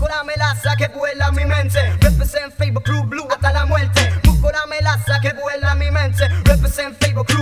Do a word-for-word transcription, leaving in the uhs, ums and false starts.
Busco la melaza que vuela mi mente. Represent Facebook Club Blue hasta la muerte. Busco la melaza que vuela mi mente. Represent Facebook Club